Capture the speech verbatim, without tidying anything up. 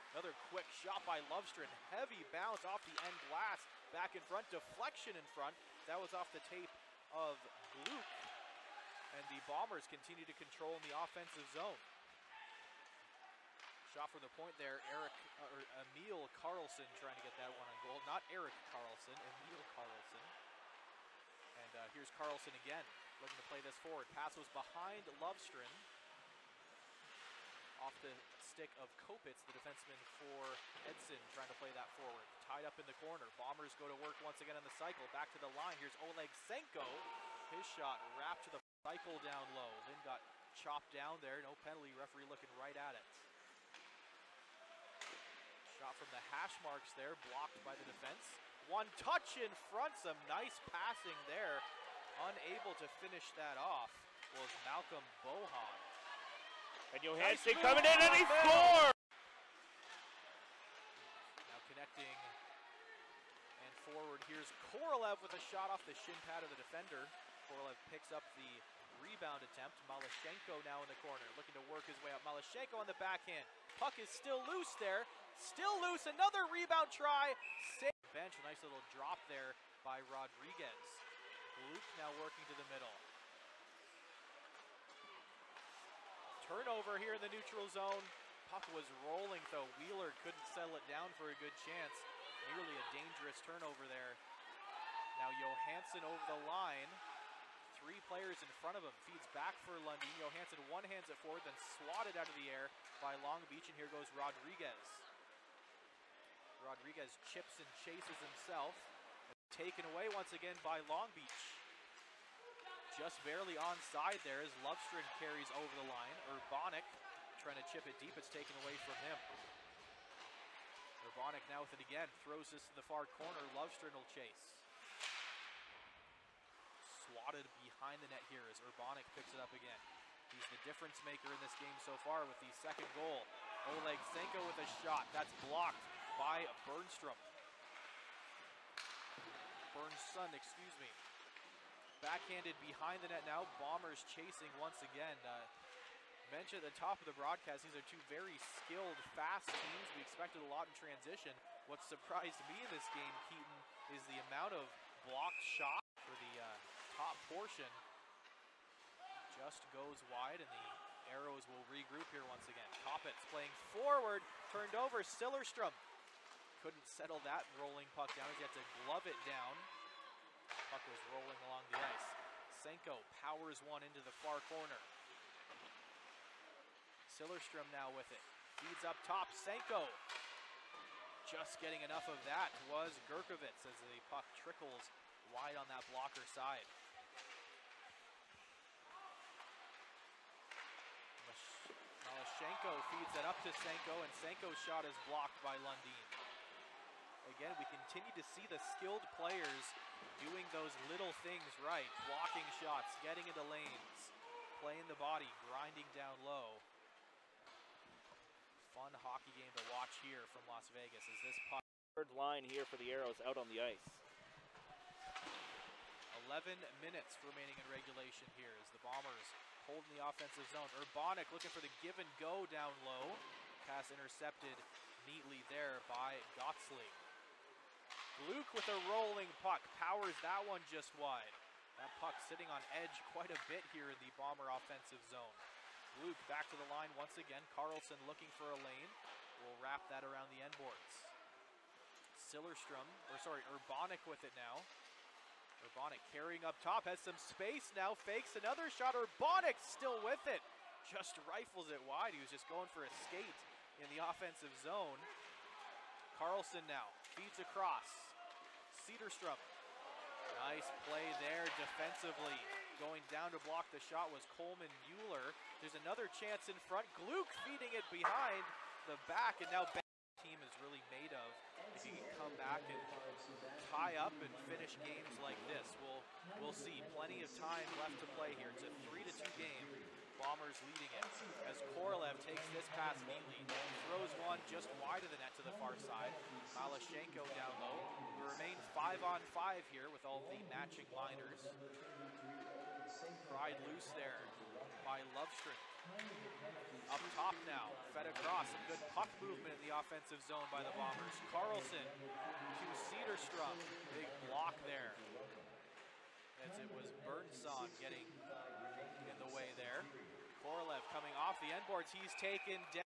Another quick shot by Lovestrin. Heavy bounce off the end glass. Back in front, deflection in front. That was off the tape of Luke. And the Bombers continue to control in the offensive zone. Shot from the point there, Eric, uh, or Emil Carlson trying to get that one on goal. Not Eric Carlson, Emil Carlson. And uh, here's Carlson again, looking to play this forward. Pass was behind Lovestrin. Off the stick of Kopitz, the defenseman for Edson, trying to play that forward. Tied up in the corner. Bombers go to work once again on the cycle. Back to the line. Here's Oleg Senko. His shot wrapped to the cycle down low. Lynn got chopped down there. No penalty. Referee looking right at it. Shot from the hash marks there, blocked by the defense. One touch in front. Some nice passing there. Unable to finish that off was Malcolm Bohan. And Johansson nice coming in and he scores! Now connecting and forward. Here's Korolev with a shot off the shin pad of the defender. Korolev picks up the rebound attempt. Malashenko now in the corner, looking to work his way up. Malashenko on the backhand. Puck is still loose there. Still loose. Another rebound try. Save. Bench. A nice little drop there by Rodriguez. Luke now working to the middle. Turnover here in the neutral zone. Puck was rolling though. Wheeler couldn't settle it down for a good chance. Nearly a dangerous turnover there. Now Johansson over the line. Three players in front of him. Feeds back for Lundin. Johansson one hands it forward, then swatted out of the air by Long Beach, and here goes Rodriguez. Rodriguez chips and chases himself. Taken away once again by Long Beach. Just barely onside there as Lovestrin carries over the line. Urbanic trying to chip it deep. It's taken away from him. Urbanic now with it again. Throws this to the far corner. Lovestrin will chase. Swatted behind the net here as Urbanic picks it up again. He's the difference maker in this game so far with the second goal. Oleg Senko with a shot. That's blocked by Bernstrom. Bernson, excuse me. Backhanded behind the net now. Bombers chasing once again. Uh, mentioned at the top of the broadcast, these are two very skilled, fast teams. We expected a lot in transition. What surprised me in this game, Keaton, is the amount of blocked shots for the uh, top portion. Just goes wide, and the Arrows will regroup here once again. Kopitz playing forward, turned over. Sillerstrom couldn't settle that rolling puck down as he had to glove it down. Puck was rolling along the ice. Senko powers one into the far corner. Sillerstrom now with it. Feeds up top. Senko just getting enough of that was Gurkovitz as the puck trickles wide on that blocker side. Malashenko feeds it up to Senko, and Senko's shot is blocked by Lundin. Again, we continue to see the skilled players doing those little things right. Blocking shots, getting into lanes, playing the body, grinding down low. Fun hockey game to watch here from Las Vegas as this puck. Third line here for the Arrows out on the ice. eleven minutes remaining in regulation here as the Bombers hold in the offensive zone. Urbanic looking for the give and go down low. Pass intercepted neatly there by Gottsling. Luke with a rolling puck, powers that one just wide. That puck sitting on edge quite a bit here in the Bomber offensive zone. Luke back to the line once again. Carlson looking for a lane. We'll wrap that around the end boards. Sillerstrom, or sorry, Urbanic with it now. Urbanic carrying up top, has some space now, fakes another shot. Urbanic still with it. Just rifles it wide. He was just going for a skate in the offensive zone. Carlson now feeds across. Cedarstrom. Nice play there defensively. Going down to block the shot was Coleman Mueller. There's another chance in front. Gluck feeding it behind the back, and now the team is really made of. If you can come back and tie up and finish games like this, we'll we'll see. Plenty of time left to play here. It's a three to two game. Bombers leading it as Korolev takes this pass neatly, throws one just wide of the net to the far side. Malashenko down low. We remain five on five here with all the matching liners. Prior pried loose there by Lovestrand. Up top now, fed across, some good puck movement in the offensive zone by the Bombers. Carlson to Cedarstrom, big block there. As it was Bernson getting in the way there. Korolev coming off the end boards, he's taken down.